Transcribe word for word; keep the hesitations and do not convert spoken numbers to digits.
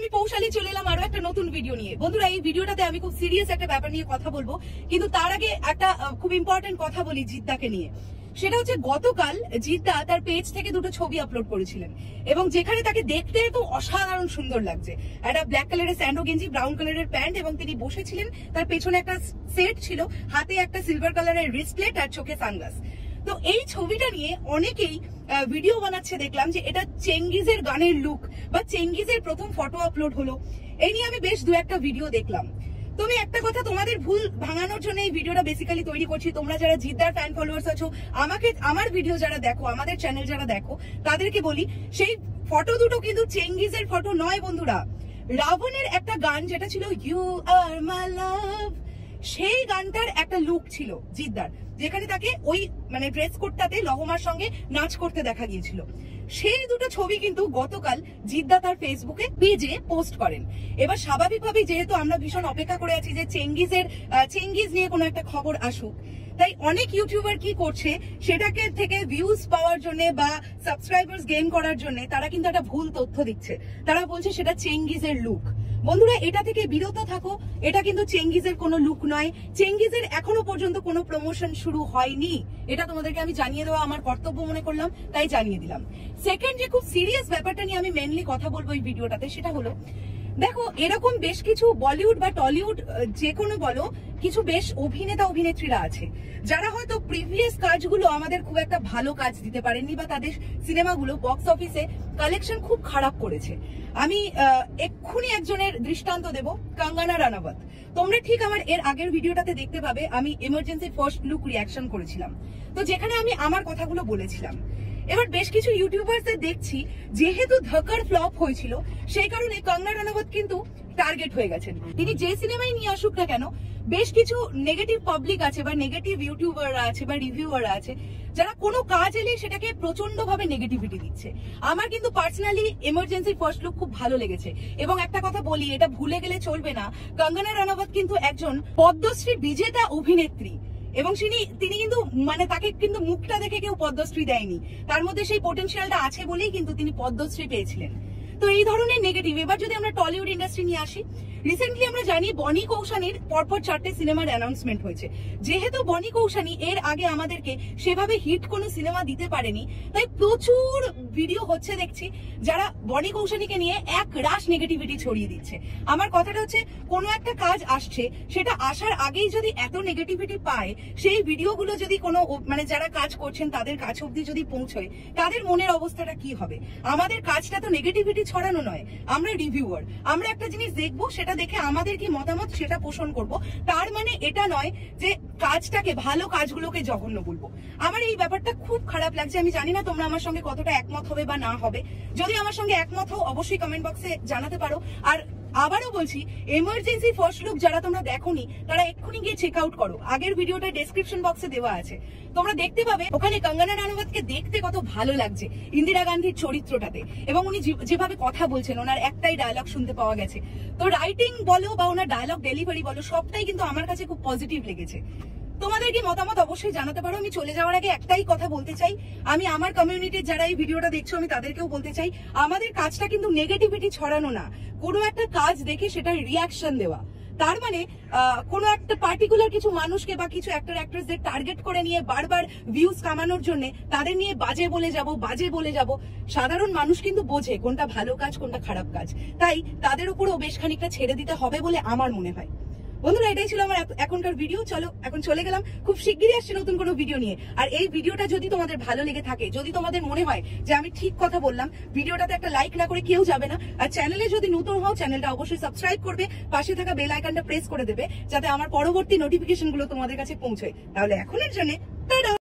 আমি পৌশালী চলে এলাম আরো একটা নতুন ভিডিও নিয়ে। বন্ধুরা, এই ভিডিওটাতে আমি খুব সিরিয়াস একটা ব্যাপার নিয়ে কথা বলবো, কিন্তু তার আগে একটা খুব ইম্পর্টেন্ট কথা বলি জিদ্দাকে নিয়ে। সেটা হচ্ছে গতকাল জিদ্দা তার পেজ থেকে দুটো ছবি আপলোড করেছিলেন এবং যেখানে তাকে দেখতে তো অসাধারণ সুন্দর লাগছে। একটা ব্ল্যাক কালারের স্যান্ডো গেঞ্জি, ব্রাউন কালারের প্যান্ট এবং তিনি বসেছিলেন, তার পেছনে একটা সেট ছিল, হাতে একটা সিলভার কালারের রিস্টলেট আর চোখে সানগ্লাস। তো এই ছবিটা নিয়ে অনেকেই ভিডিও বানাচ্ছে, দেখলাম যে এটা চেঙ্গিজের গানের লুক বা চেঙ্গিজের প্রথম ফটো আপলোড হলো। এই নিয়ে আমি বেশ দু একটা ভিডিও দেখলাম। তুমি একটা কথা, তোমাদের ভুল ভাঙানোর জন্য এই ভিডিওটা বেসিক্যালি তৈরি করছি। তোমরা যারা জিদ্দার ফ্যান ফলোয়ার্স আছো, আমাকে আমার ভিডিও যারা দেখো, আমাদের চ্যানেল যারা দেখো, তাদেরকে বলি সেই ফটো দুটো কিন্তু চেঙ্গিজের ফটো নয় বন্ধুরা। রাবণের একটা গান যেটা ছিল ইউ আর মাই লাভ, সেই গানটার একটা লুক ছিল জিদ্দার, যেখানে তাকে ওই মানে ড্রেস কোডটাতে লহমার সঙ্গে নাচ করতে দেখা গিয়েছিল। সেই দুটো ছবি কিন্তু গতকাল জিদ্দা তার ফেসবুকে পেজে পোস্ট করেন। এবার স্বাভাবিকভাবে যেহেতু আমরা ভীষণ অপেক্ষা করে আছি যে চেঙ্গিজের চেঙ্গিজ নিয়ে কোনো একটা খবর আসুক, তাই অনেক ইউটিউবার কি করছে, সেটাকে থেকে ভিউজ পাওয়ার জন্য বা সাবস্ক্রাইবার্স গেইন করার জন্য তারা কিন্তু একটা ভুল তথ্য দিচ্ছে। তারা বলছে সেটা চেঙ্গিজের লুক। বন্ধুরা, এটা থেকে বিরত থাকো, এটা কিন্তু চেঙ্গিজের কোনো লুক নয়। চেঙ্গিজের এখনো পর্যন্ত কোনো প্রমোশন শুরু হয়নি, এটা তোমাদেরকে আমি জানিয়ে দেওয়া আমার কর্তব্য মনে করলাম, তাই জানিয়ে দিলাম। সেকেন্ড যে খুব সিরিয়াস ব্যাপারটা নিয়ে আমি মেনলি কথা বলবো এই ভিডিওটাতে, সেটা হলো দেখো, এরকম বেশ কিছু বলিউড বা টলিউড যে কোনো বলো, কিছু বেশ অভিনেতা অভিনেত্রীরা আছে যারা হয়তো প্রিভিয়াস কাজগুলো আমাদের খুব একটা ভালো কাজ দিতে পারেননি বা তাদের সিনেমাগুলো বক্স অফিসে কালেকশন খুব খারাপ করেছে। আমি এক্ষুনি একজনের দৃষ্টান্ত দেব, কঙ্গনা রানাওয়াত। তোমরা ঠিক আমার এর আগের ভিডিওটাতে দেখতে পাবে আমি এমার্জেন্সি ফার্স্ট লুক রিয়াকশন করেছিলাম, তো যেখানে আমি আমার কথাগুলো বলেছিলাম। এবার বেশ কিছু ইউটিউবারদের দেখছি যেহেতু ধাকার ফ্লপ হয়েছিল, সেই কারণে কঙ্গনা রানাওয়াত কিন্তু টার্গেট হয়ে গেছেন। তিনি যে সিনেমাই নিয়ে আসুক না কেন, বেশ কিছু নেগেটিভ পাবলিক আছে বা নেগেটিভ ইউটিউবাররা আছে বা রিভিউয়াররা আছে যারা কোনো কাজ এলে সেটাকে প্রচন্ড ভাবে নেগেটিভিটি দিচ্ছে। আমার কিন্তু পার্সোনালি এমার্জেন্সি ফার্স্ট লুক খুব ভালো লেগেছে। এবং একটা কথা বলি, এটা ভুলে গেলে চলবে না, কঙ্গনা রানাওয়াত কিন্তু একজন পদ্মশ্রী বিজেতা অভিনেত্রী এবং তিনি তিনি কিন্তু মানে তাকে কিন্তু মুখটা দেখে কেউ পদ্মশ্রী দেয়নি, তার মধ্যে সেই পোটেনশিয়ালটা আছে বলেই কিন্তু তিনি পদ্মশ্রী পেয়েছিলেন। তো এই ধরনের নেগেটিভ। এবার যদি আমরা টলিউড ইন্ডাস্ট্রি নিয়ে আসি, রিসেন্টলি আমরা জানি বনি কৌশানীর পরপর চারটে সিনেমার অ্যানাউন্সমেন্ট হয়েছে। যেহেতু বনি কৌশানী এর আগে আমাদেরকে সেভাবে হিট কোনো সিনেমা দিতে পারেনি, তাই প্রচুর ভিডিও হচ্ছে দেখছি যারা বনি কৌশানীকে নিয়ে এক রাশ নেগেটিভিটি ছড়িয়ে দিচ্ছে। আমার কথাটা হচ্ছে, কোনো একটা কাজ আসছে, সেটা আসার আগেই যদি এত নেগেটিভিটি পায়, সেই ভিডিওগুলো যদি কোনো মানে যারা কাজ করছেন তাদের কাছ অব্দি যদি পৌঁছয়, তাদের মনের অবস্থাটা কি হবে? আমাদের কাজটা তো নেগেটিভিটি ছড়ানো নয়, আমরা রিভিউয়ার। আমরা একটা জিনিস দেখবো, সেটা দেখে আমাদের কি মতামত সেটা পোষণ করব। তার মানে এটা নয় যে কাজটাকে, ভালো কাজগুলোকে জঘন্য বলবো। আমার এই ব্যাপারটা খুব খারাপ লাগছে। আমি জানি না তোমরা আমার সঙ্গে কতটা একমত হবে বা না হবে। যদি আমার সঙ্গে একমত হও, অবশ্যই কমেন্ট বক্সে জানাতে পারো। আর আবারও বলছি, এমার্জেন্সি ফার্স্ট লুক যারা তোমরা দেখোনি, তারা এক্ষুনি গিয়ে চেক আউট করো। আগের ভিডিওটা ডেসক্রিপশন বক্সে দেওয়া আছে, তোমরা দেখতে পাবে। ওখানে কঙ্গনা রানাওয়াতকে দেখতে কত ভালো লাগছে ইন্দিরা গান্ধীর চরিত্রটাতে, এবং উনি যেভাবে কথা বলছেন, ওনার একটাই ডায়লগ শুনতে পাওয়া গেছে। তো রাইটিং বলো বা ওনার ডায়লগ ডেলিভারি বলো, সবটাই কিন্তু আমার কাছে খুব পজিটিভ লেগেছে। তোমাদের কি মতামত অবশ্যই জানাতে পারো। আমি চলে যাওয়ার আগে একটাই কথা বলতে চাই, আমি আমার কমিউনিটির যারা এই ভিডিওটা দেখছো, আমি তাদেরকেও বলতে চাই, আমাদের কাজটা কিন্তু নেগেটিভিটি ছড়ানো না, কোনো একটা কাজ দেখে সেটার রিয়াকশন দেওয়া। তার মানে কোনো একটা পার্টিকুলার কিছু মানুষকে বা কিছু অ্যাক্টর অ্যাক্ট্রেসদের টার্গেট করে নিয়ে বারবার ভিউজ কামানোর জন্য তাদের নিয়ে বাজে বলে যাব বাজে বলে যাব। সাধারণ মানুষ কিন্তু বোঝে কোনটা ভালো কাজ কোনটা খারাপ কাজ, তাই তাদের উপরও বেশ খানিকটা ছেড়ে দিতে হবে বলে আমার মনে হয়। বন্ধুরা, এটাই ছিল আমার এখনকার ভিডিও। চলো এখন চলে গেলাম, খুব শিগগিরই আসছে নতুন কোনো ভিডিও নিয়ে। আর এই ভিডিওটা যদি তোমাদের ভালো লেগে থাকে, যদি তোমাদের মনে হয় যে আমি ঠিক কথা বললাম, ভিডিওটাতে একটা লাইক না করে কেউ যাবে না। আর চ্যানেলে যদি নতুন হও, চ্যানেলটা অবশ্যই সাবস্ক্রাইব করবে, পাশে থাকা বেল আইকনটা প্রেস করে দেবে, যাতে আমার পরবর্তী নোটিফিকেশন গুলো তোমাদের কাছে পৌঁছয়। তাহলে এখনের জন্য টাটা।